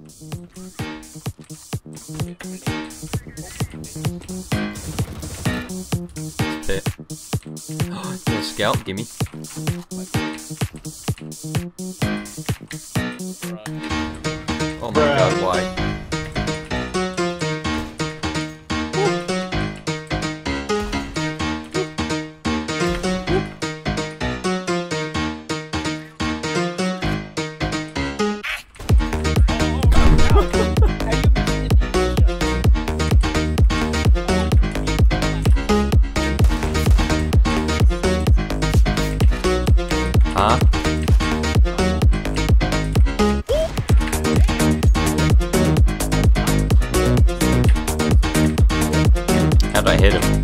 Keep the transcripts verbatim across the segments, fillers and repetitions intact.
Hit. Yeah, scout, gimme. Oh my god, why? Huh? How'd I hit him?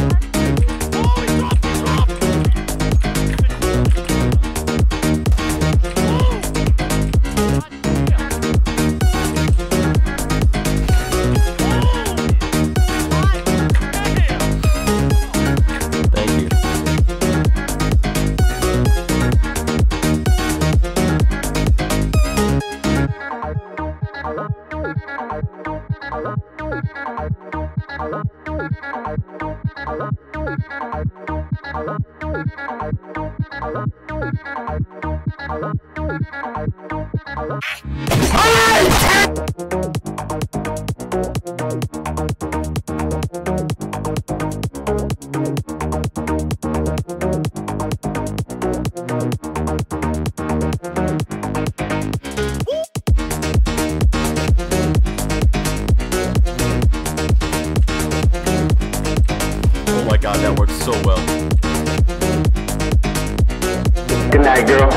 Thank you. Oh my god, that works so well. Good night, girl.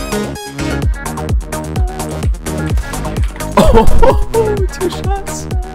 Oh, two shots.